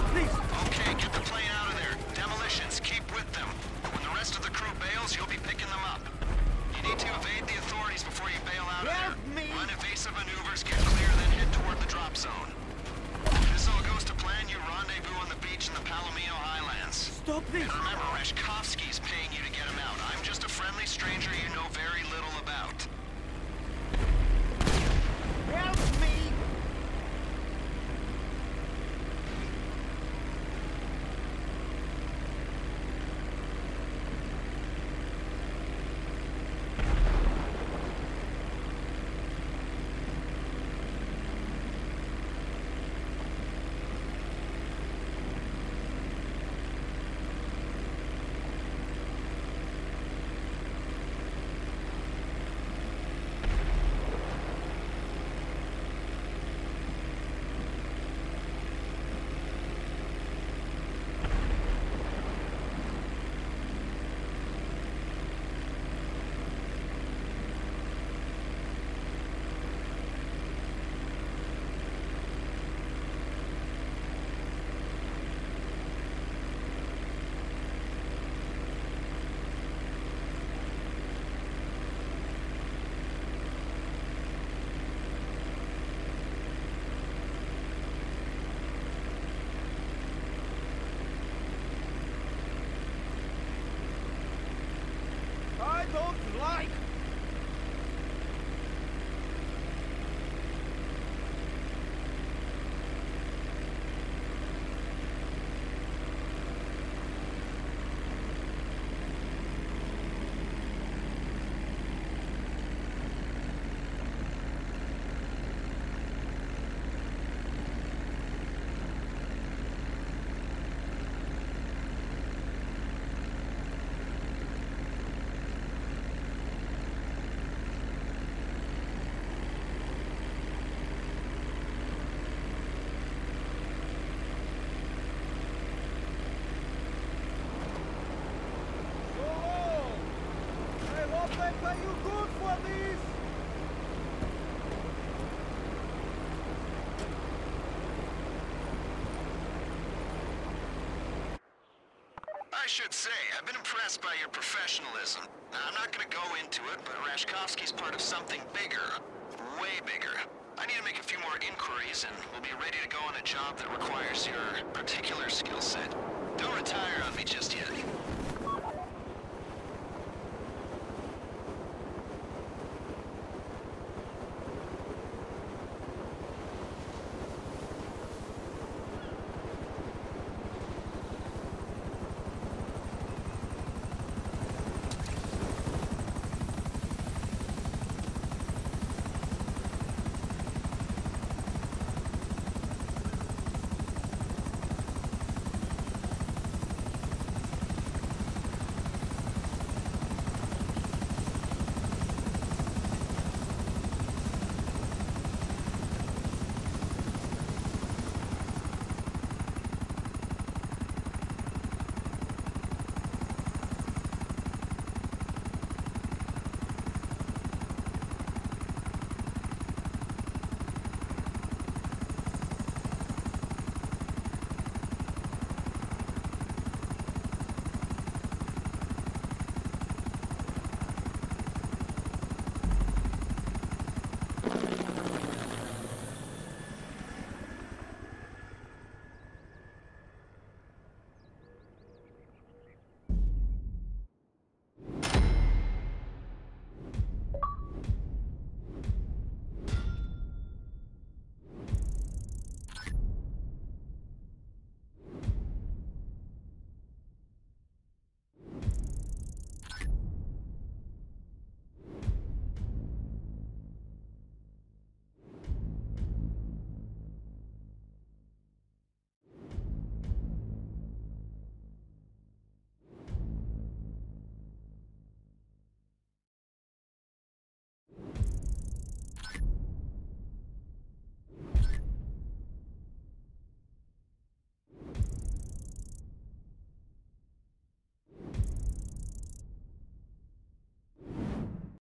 please! Okay, get the plane out of there. Demolitions, keep with them. When the rest of the crew bails, you'll be picking them up. You need to evade the authorities before you bail out of there. Help me! Run evasive maneuvers, get clear, then head toward the drop zone. If this all goes to plan, you rendezvous on the beach in the Palomino Highlands. Stop this! And remember, Reshkovsky's paying you to get him out. I'm just a friendly stranger you know very little about. Help me! I don't like... I pay you good for this! I should say, I've been impressed by your professionalism. Now, I'm not gonna go into it, but Reshkovsky's part of something bigger. Way bigger. I need to make a few more inquiries, and we'll be ready to go on a job that requires your particular skill set. Don't retire on me just yet.